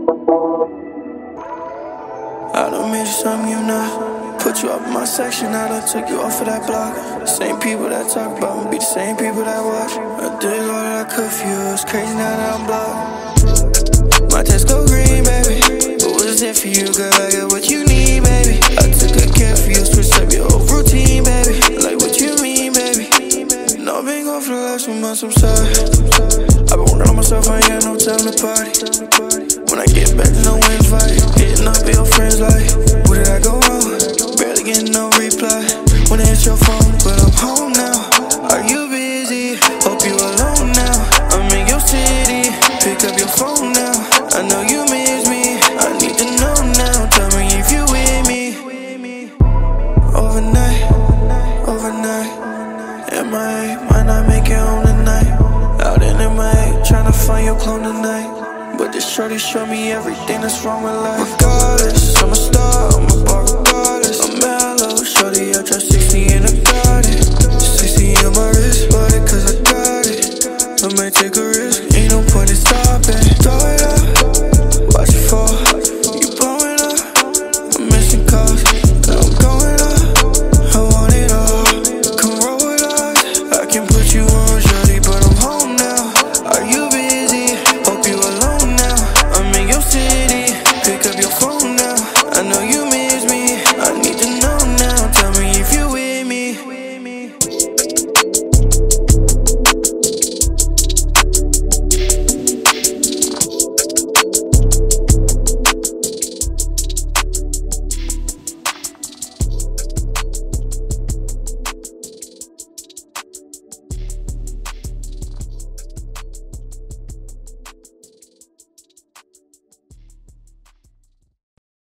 I done made you something you not. Put you up in my section, I done took you off of that block. The same people that talk about me be the same people that watch. I did all that I could for you, it's crazy now that I'm blocked. My text go green, baby, but what is it for you, girl? I got what you need, baby. I took good care for you, switched up your whole routine, baby. Like what you mean, baby. No, I've been gone for the last 2 months, I'm sorry. I've been working on myself, I ain't got no time to party. When I get back, no invite. Hitting up your friends like, where did I go wrong? Barely getting no reply when I hit your phone, but I'm home now. Are you busy? Hope you alone now. I'm in your city, pick up your phone now. I know you miss me, I need to know now. Tell me if you with me. Overnight, overnight. MIA, might not make it home tonight. Out in MIA, tryna find your clone tonight. But this shorty showed me everything that's wrong with life. Regardless, I'm a star,